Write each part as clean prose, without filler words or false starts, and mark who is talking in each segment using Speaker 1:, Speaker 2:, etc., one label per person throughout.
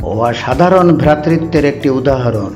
Speaker 1: অসাধারণ ভ্রাতৃত্বের একটি উদাহরণ।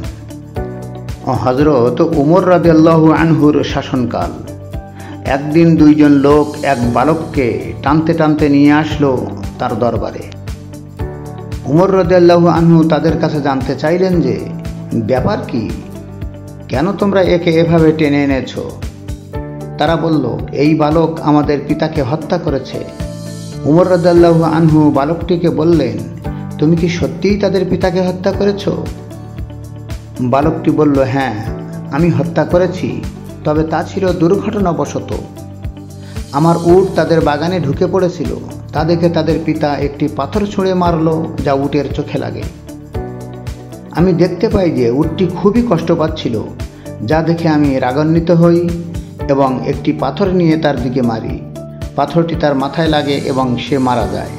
Speaker 1: হযরত উমর রাদিয়াল্লাহু আনহুর শাসনকাল। একদিন দুইজন লোক এক বালককে টানতে টানতে নিয়ে আসলো তার দরবারে। উমর রাদিয়াল্লাহু আনহু তাদের কাছে জানতে চাইলেন যে ব্যাপার কি, কেন তোমরা একে এভাবে টেনে এনেছো? তারা বলল, এই বালক আমাদের পিতাকে হত্যা করেছে। উমর রাদিয়াল্লাহু আনহু বালকটিকে বললেন, তুমি কি সত্যিই তাদের পিতাকে হত্যা করেছ? বালকটি বলল, হ্যাঁ, আমি হত্যা করেছি, তবে তা ছিল দুর্ঘটনাবশত। আমার উট তাদের বাগানে ঢুকে পড়েছিল, তা দেখে তাদের পিতা একটি পাথর ছুঁড়ে মারল, যা উটের চোখে লাগে। আমি দেখতে পাই যে উটটি খুবই কষ্ট পাচ্ছিল, যা দেখে আমি রাগান্বিত হই এবং একটি পাথর নিয়ে তার দিকে মারি। পাথরটি তার মাথায় লাগে এবং সে মারা যায়।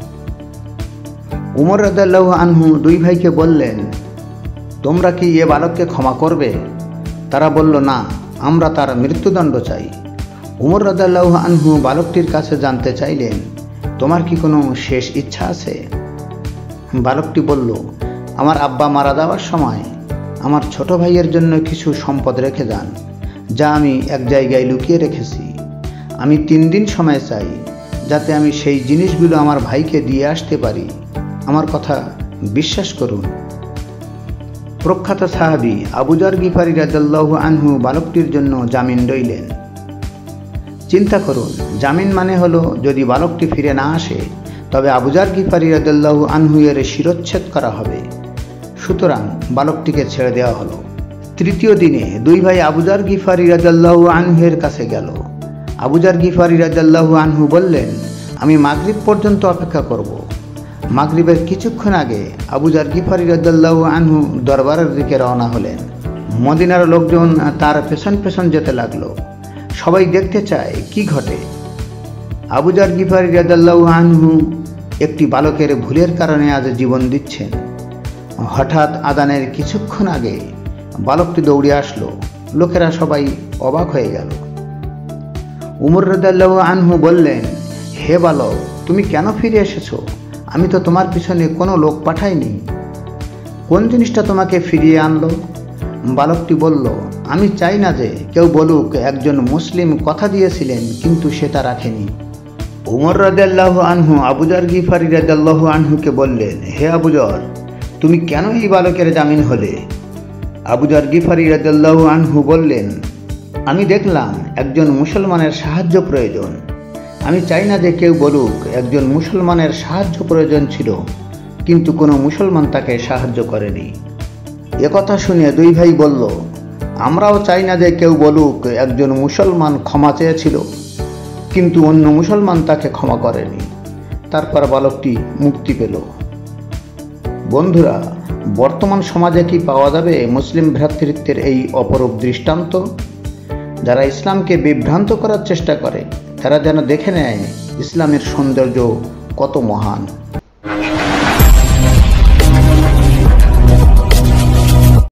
Speaker 1: উমর রাদিয়াল্লাহু আনহু দুই ভাইকে বললেন, তোমরা কি এ বালককে ক্ষমা করবে? তারা বলল, না, আমরা তার মৃত্যুদণ্ড চাই। উমর রাদিয়াল্লাহু আনহু বালকটির কাছে জানতে চাইলেন, তোমার কি কোনো শেষ ইচ্ছা আছে? বালকটি বলল, আমার আব্বা মারা যাওয়ার সময় আমার ছোট ভাইয়ের জন্য কিছু সম্পদ রেখে যান, যা আমি এক জায়গায় লুকিয়ে রেখেছি। আমি 3 দিন সময় চাই, যাতে আমি সেই জিনিসগুলো আমার ভাইকে দিয়ে আসতে পারি। আমার কথা বিশ্বাস করুন। প্রখ্যাত সাহাবী আবু যর গিফারী রাদিয়াল্লাহু আনহু বালকটির জন্য জামিন রইলেন। চিন্তা করুন, জামিন মানে হলো যদি বালকটি ফিরে না আসে তবে আবু যর গিফারী রাদিয়াল্লাহু আনহু এর শিরচ্ছেদ করা হবে। সুতরাং বালকটিকে ছেড়ে দেওয়া হলো। তৃতীয় দিনে দুই ভাই আবু যর গিফারী রাদিয়াল্লাহু আনহু এর কাছে গেল। আবু যর গিফারী রাদিয়াল্লাহু আনহু বললেন, আমি মাগরিব পর্যন্ত অপেক্ষা করব। মাগরিবের কিছুক্ষণ আগে আবু যর গিফারী রাদিয়াল্লাহু আনহু দরবারের দিকে রওনা হলেন। মদিনার লোকজন তার পেছন পেছন যেতে লাগলো। সবাই দেখতে চায় কি ঘটে। আবু যর গিফারী রাদিয়াল্লাহু আনহু একটি বালকের ভুলের কারণে আজ জীবন দিচ্ছেন। হঠাৎ আযানের কিছুক্ষণ আগে বালকটি দৌড়ে আসলো। লোকেরা সবাই অবাক হয়ে গেল। উমর রাদিয়াল্লাহু আনহু বললেন, হে বালক, তুমি কেন ফিরে এসেছো? আমি তো তোমার পিছনে কোনো লোক পাঠাইনি। কোন জিনিসটা তোমাকে ফিরিয়ে আনলো? বালকটি বলল, আমি চাই না যে কেউ বলুক একজন মুসলিম কথা দিয়েছিলেন কিন্তু সেটা রাখেনি। উমর রাদিয়াল্লাহু আনহু আবু যর গিফারী রাদিয়াল্লাহু আনহুকে বললেন, হে আবু যর, তুমি কেন এই বালকের জামিন হলে? আবু যর গিফারী রাদিয়াল্লাহু আনহু বললেন, আমি দেখলাম একজন মুসলমানের সাহায্য প্রয়োজন। আমি চাই না যে কেউ বলুক একজন মুসলমানের সাহায্য প্রয়োজন ছিল, কিন্তু কোনো মুসলমান তাকে সাহায্য করেনি। একথা শুনে দুই ভাই বলল, আমরাও চাই না যে কেউ বলুক একজন মুসলমান ক্ষমা চেয়েছিল, কিন্তু অন্য মুসলমান তাকে ক্ষমা করেনি। তারপর বালকটি মুক্তি পেল। বন্ধুরা, বর্তমান সমাজে কি পাওয়া যাবে মুসলিম ভ্রাতৃত্বের এই অপরূপ দৃষ্টান্ত? যারা ইসলামকে বিভ্রান্ত করার চেষ্টা করে তারা যেন দেখে নেয় ইসলামের সৌন্দর্য কত মহান।